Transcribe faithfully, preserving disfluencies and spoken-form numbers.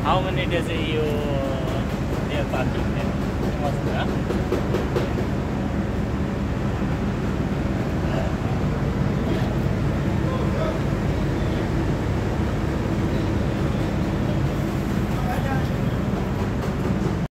How many days you near parking there? Must, huh?